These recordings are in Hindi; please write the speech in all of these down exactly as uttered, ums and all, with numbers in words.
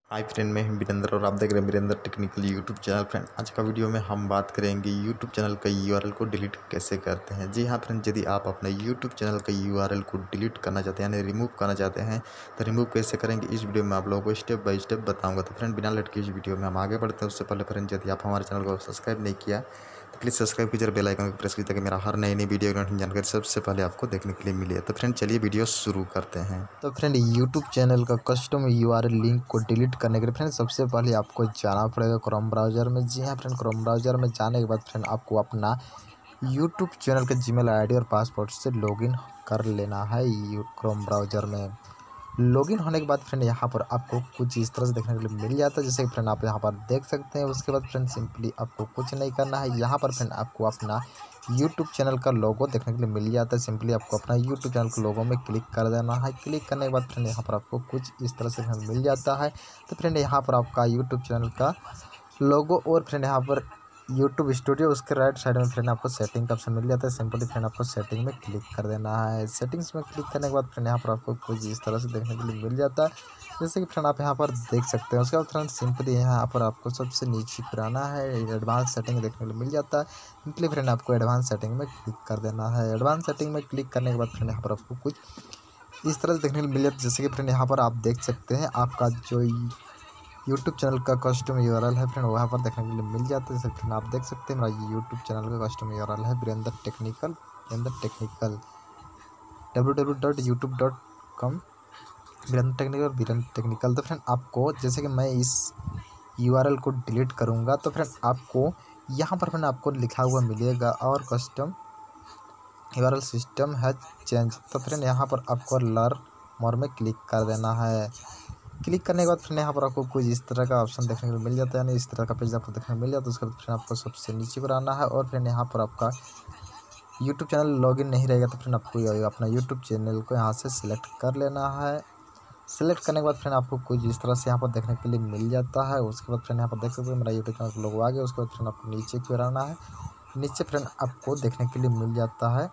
हाय फ्रेंड, मैं हूं वीरेंद्र और आप देख रहे हैं Virendra technical YouTube channel. Friend, आज का वीडियो में हम बात करेंगे यूट्यूब चैनल का यूआरएल को डिलीट कैसे करते हैं। जी हाँ फ्रेंड, यदि आप अपना यूट्यूब चैनल का यूआरएल को डिलीट करना चाहते हैं यानी रिमूव करना चाहते हैं तो रिमूव कैसे करेंगे इस वीडियो में आप लोगों को स्टेप बाय स्टेप बताऊँगा। तो फ्रेंड, बिना लेट के इस वीडियो में हम आगे बढ़ते हैं। उससे पहले फ्रेंड, यदि आप हमारे चैनल को सब्सक्राइब नहीं किया तो प्लीज़ सब्सक्राइब कीजिए, बेल आइकन को प्रेस कीजिए ताकि मेरा हर नई नई वीडियो की जानकारी सबसे पहले आपको देखने के लिए मिले। तो फ्रेंड, चलिए वीडियो शुरू करते हैं। तो फ्रेंड, यूट्यूब चैनल का कस्टम यूआरएल लिंक को डिलीट करने के लिए फ्रेंड सबसे पहले आपको जाना पड़ेगा क्रोम ब्राउज़र में। जी हाँ फ्रेंड, क्रोम ब्राउज़र में जाने के बाद फ्रेंड आपको अपना यूट्यूब चैनल का जीमेल आईडी और पासवर्ड से लॉगिन कर लेना है। यू क्रोम ब्राउज़र में लॉगिन होने के बाद फ्रेंड यहाँ पर आपको कुछ इस तरह से देखने के लिए मिल जाता है, जैसे कि फ्रेंड आप यहाँ पर देख सकते हैं। उसके बाद फ्रेंड सिंपली आपको कुछ नहीं करना है। यहाँ पर फ्रेंड आपको अपना यूट्यूब चैनल का लोगो देखने के लिए मिल जाता है। सिंपली आपको अपना यूट्यूब चैनल के लोगो में क्लिक कर देना है। क्लिक करने के बाद फ्रेंड यहाँ पर आपको कुछ इस तरह से मिल जाता है। तो फ्रेंड यहाँ पर आपका यूट्यूब चैनल का लोगो और फ्रेंड यहाँ पर यूट्यूब स्टूडियो, उसके राइट साइड में फ्रेंड आपको सेटिंग का ऑप्शन मिल जाता है। सिंपली फ्रेंड आपको सेटिंग में क्लिक कर देना है। सेटिंग्स में क्लिक करने के बाद फ्रेंड यहाँ पर आपको कुछ इस तरह से देखने के लिए मिल जाता है, जैसे कि फ्रेंड आप यहाँ पर देख सकते हैं। उसके बाद फ्रेंड सिंपली यहाँ पर आपको सबसे नीचे पुराना है एडवांस सेटिंग देखने के लिए मिल जाता है। सिंपली फ्रेंड आपको एडवांस सेटिंग में क्लिक कर देना है। एडवांस सेटिंग में क्लिक करने के बाद फ्रेंड यहाँ पर आपको कुछ इस तरह से देखने के लिए मिल जाता है, जैसे कि फ्रेंड यहाँ पर आप देख सकते हैं आपका जो यूट्यूब चैनल का कस्टम यूआरएल है फ्रेंड वहाँ पर देखने के लिए मिल जाता है। जैसे फ्रेंड आप देख सकते हैं मेरा यूट्यूब चैनल का कस्टम यूआरएल है Virendra technical Virendra technical W W W dot YouTube dot com Virendra technical Virendra technical. तो फ्रेंड आपको जैसे कि मैं इस यूआरएल को डिलीट करूँगा तो फ्रेंड आपको यहाँ पर फ्रेंड आपको लिखा हुआ मिलेगा और कस्टम यूआरएल सिस्टम है चेंज। तो फ्रेंड यहाँ पर आपको लर्न मोर में क्लिक कर देना है। क्लिक करने के बाद फ्रेंड यहाँ पर आपको कुछ इस तरह का ऑप्शन देखने को मिल जाता है, यानी इस तरह का पेज आपको देखने को मिल जाता है। उसके बाद फ्रेंड आपको सबसे नीचे पर आना है और फ्रेंड यहाँ पर आपका यूट्यूब चैनल लॉगिन नहीं रहेगा तो फ्रेंड आपको अपना यूट्यूब चैनल को यहाँ से सिलेक्ट कर लेना है। सिलेक्ट करने के बाद फ्रेंड आपको कुछ इस तरह से यहाँ पर देखने के लिए मिल जाता है। उसके बाद फ्रेंड यहाँ पर देख सकते हैं मेरा यूट्यूब चैनल का लोगो आ गया। उसके बाद फ्रेंड आपको नीचे की ओर आना है। नीचे फ्रेंड आपको देखने के लिए मिल जाता है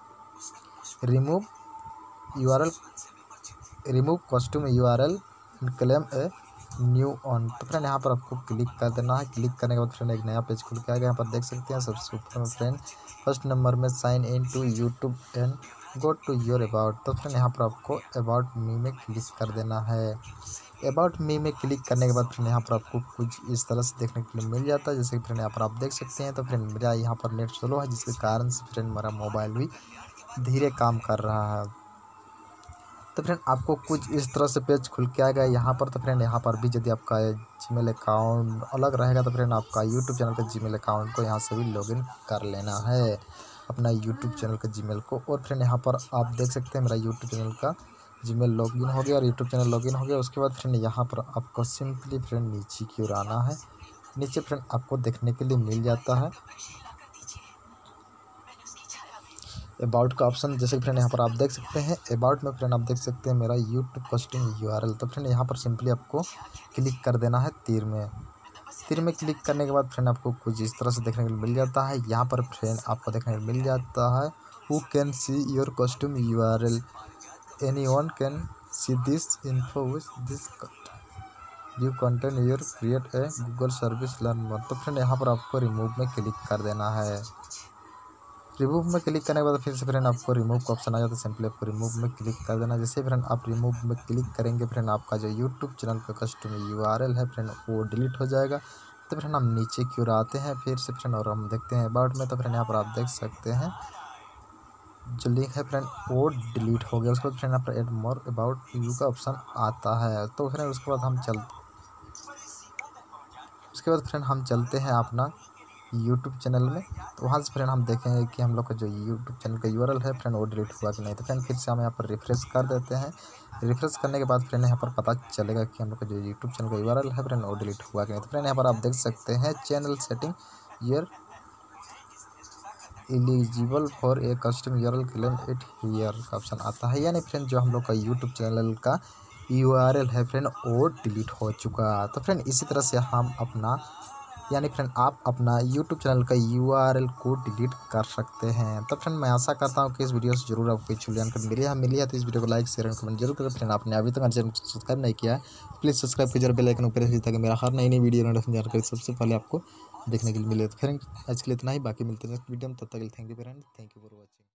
remove URL remove custom URL claim a new one. तो फ्रेंड यहाँ पर आपको क्लिक कर देना है। क्लिक करने के बाद फ्रेंड एक नया पेज खुल के आ गया। यहाँ पर देख सकते हैं सबसे ऊपर में फ्रेंड फर्स्ट नंबर में sign in to YouTube and go to your about. तो फ्रेंड यहाँ पर आपको अबाउट मी में क्लिक कर देना है। अबाउट मी में क्लिक करने के बाद फ्रेंड यहाँ पर आपको कुछ इस तरह से देखने के लिए मिल जाता है, जैसे कि फ्रेंड यहाँ पर आप देख सकते हैं। तो फ्रेंड मेरा यहाँ पर नेट स्लो है, जिसके कारण से फ्रेंड मेरा मोबाइल भी धीरे काम कर रहा है। तो फ्रेंड आपको कुछ इस तरह से पेज खुल के आएगा यहाँ पर। तो फ्रेंड यहाँ पर भी यदि आपका जीमेल अकाउंट अलग रहेगा तो फ्रेंड आपका यूट्यूब चैनल का जीमेल अकाउंट को यहाँ से भी लॉगिन कर लेना है, अपना यूट्यूब चैनल का जीमेल को। और फ्रेंड यहाँ पर आप देख सकते हैं मेरा यूट्यूब चैनल का जीमेल लॉगिन हो गया और यूट्यूब चैनल लॉगिन हो गया। उसके बाद फ्रेंड यहाँ पर आपको सिंपली फ्रेंड नीचे की ओर आना है। नीचे फ्रेंड आपको देखने के लिए मिल जाता है अबाउट का ऑप्शन, जैसे फ्रेंड यहाँ पर आप देख सकते हैं। अबाउट में फ्रेंड आप देख सकते हैं मेरा यूट्यूब कस्टम यूआरएल। तो फ्रेंड यहाँ पर सिंपली आपको क्लिक कर देना है तीर में। तीर में क्लिक करने के बाद फ्रेंड आपको कुछ इस तरह से देखने को मिल जाता है। यहाँ पर फ्रेंड आपको देखने को मिल जाता है who can see your custom URL, anyone can see this info with this you content your create a Google service learn more. तो फ्रेंड यहाँ पर आपको रिमूव में क्लिक कर देना है। रिमूव में क्लिक करने के बाद फिर से फ्रेंड आपको रिमूव का ऑप्शन आ जाता है। सिंपली आपको रिमूव में क्लिक कर देना। जैसे फ्रेंड आप रिमूव में क्लिक करेंगे फ्रेंड आपका जो यूट्यूब चैनल का कस्टम यूआरएल है फ्रेंड वो डिलीट हो जाएगा। तो फ्रेंड हम नीचे की ओर आते हैं फिर से फ्रेंड और हम देखते हैं अबाउट में। तो फ्रेंड यहाँ पर आप देख सकते हैं जो लिंक है फ्रेंड वो डिलीट हो गया। उसके बाद फ्रेंड यहाँ पर एड मोर अबाउट यू का ऑप्शन आता है। तो फ्रेंड उसके बाद हम चल उसके बाद फ्रेंड हम चलते हैं अपना यूट्यूब चैनल में। तो वहाँ से फ्रेंड हम देखेंगे कि हम लोग का जो यूट्यूब चैनल का यूआरएल है फ्रेंड वो डिलीट हुआ कि नहीं। तो फ्रेंड फिर से हम यहाँ पर रिफ्रेश कर देते हैं। रिफ्रेश करने के बाद फ्रेंड यहाँ पर पता चलेगा कि हम लोग का जो यूट्यूब चैनल का यूआरएल है फ्रेंड वो डिलीट हुआ कि नहीं। तो फ्रेंड यहाँ पर आप देख सकते हैं channel setting you're eligible for a custom URL claim it here का ऑप्शन आता है, यानी फ्रेंड जो हम लोग का यूट्यूब चैनल का यूआरएल है फ्रेंड वो डिलीट हो चुका। तो फ्रेंड इसी तरह से हम अपना यानी फ्रेंड आप अपना यूट्यूब चैनल का यूआरएल को डिलीट कर सकते हैं। तो फ्रेंड मैं आशा करता हूँ कि इस वीडियो से जरूर आपको कुछ जानकारी मिली है मिली है तो इस वीडियो को लाइक शेयर एंड कमेंट जरूर करें। फ्रेंड आपने अभी तक हमारे चैनल को सब्सक्राइब नहीं किया है प्लीज़ सब्सक्राइब कीजिए और बेल आइकन को प्रेस कीजिए ताकि मेरा हर नई नई वीडियो नोटिफिकेशन जानकारी सबसे पहले आपको देखने के लिए मिले। तो फ्रेंड आज के लिए इतना ही, बाकी मिलते हैं नेक्स्ट वीडियो में, तब तक के लिए thank you friend, thank you for watching.